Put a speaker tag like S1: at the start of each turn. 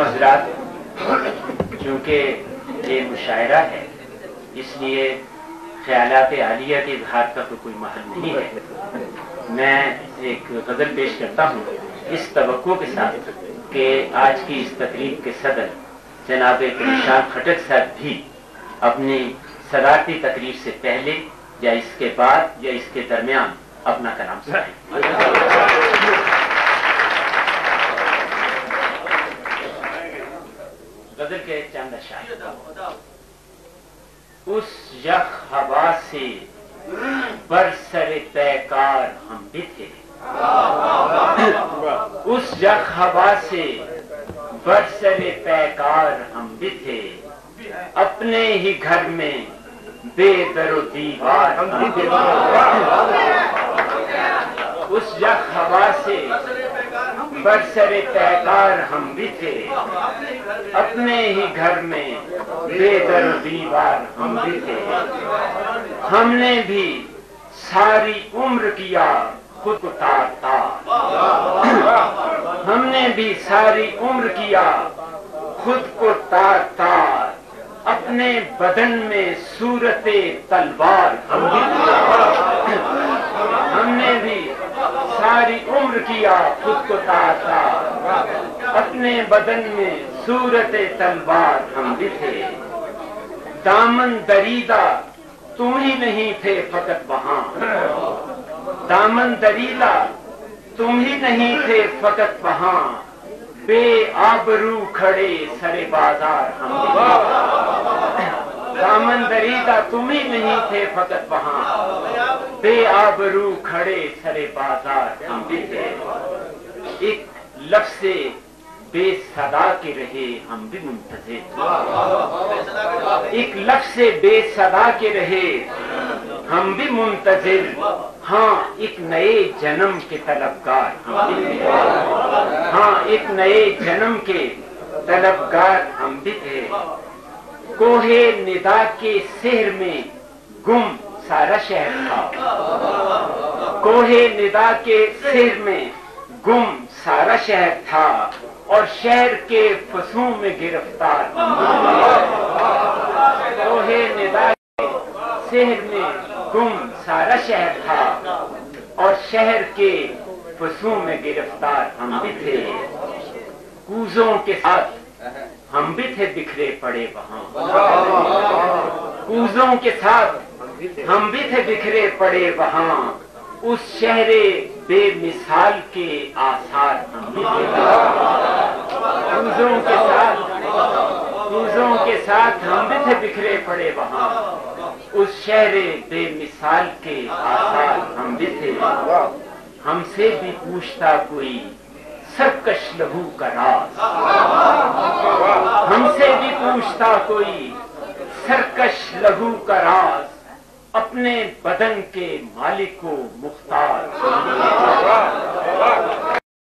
S1: حضرات، چونکہ یہ مشاعرہ ہے اس لیے خیالات عالیہ کے اظہار کا تو کوئی محل نہیں ہے۔ میں ایک غزل پیش کرتا ہوں اس توقع کے ساتھ کہ آج کی اس تقریب کے صدر جناب نشان خٹک صاحب بھی اپنی صدارتی تقریر سے پہلے یا اس کے بعد یا اس کے درمیان اپنا کلام سنائیں۔ غزل کے چند اشعار۔ اس یخ ہوا سے برسر پیکار ہم بھی تھے، اس یخ ہوا سے برسر پیکار ہم بھی تھے، اپنے ہی گھر میں بے در و دیوار ہم بھی تھے۔ اس یخ ہوا سے برسر پیکار ہم بھی تھے، اپنے ہی گھر میں بے در و دیوار ہم بھی تھے۔ ہم نے بھی ساری عمر کیا خود کو تار تار، ہم نے بھی ساری عمر کیا خود کو تار تار، اپنے بدن میں صورت تلوار ہم بھی تھے۔ ہم نے بھی ساری عمر کیا خود کو تار تار، اپنے بدن میں صورت تلوار ہم بھی تھے۔ دامن دریدہ تم ہی نہیں تھے فقط وہاں، دامن دریدہ تم ہی نہیں تھے فقط وہاں، بے آبرو کھڑے سر بازار ہم بھی تھے۔ دامن دریدہ تم ہی نہیں تھے فقط وہاں، بے آبرو کھڑے سر بازار ہم بھی تھے۔ ایک لفظ بے صدا کے رہے ہم بھی منتظر، ایک لفظ بے صدا کے رہے ہم بھی منتظر، ہاں ایک نئے جنم کے طلبگار ہم بھی تھے، ہاں ایک نئے جنم کے طلبگار ہم بھی تھے۔ کوہ ندا کے سحر میں گم سارا شہر تھا، کوہ ندا کے سحر میں گم سارا شہر تھا، اور شہر کے فسوں میں گرفتار ہم بھی تھے۔ کوہ ندا کے سحر میں گم سارا شہر تھا، اور شہر کے فسوں میں گرفتار ہم بھی تھے۔ کوزوں کے ساتھ ہم بھی تھے بکھرے پڑے وہاں، کوزوں کے ساتھ ہم بھی تھے بکھرے پڑے وہاں، اس شہر بے مثال کے آثار ہم بھی تھے۔ کوزوں کے ساتھ ہم بھی تھے بکھرے پڑے وہاں، اس شہر بے مثال کے آثار ہم بھی تھے۔ ہم سے بھی پوچھتا کوئی سرکش لہو کا راز، ہم سے بھی پوچھتا کوئی سرکش لہو کا راز، اپنے بدن کے مالک کو مختار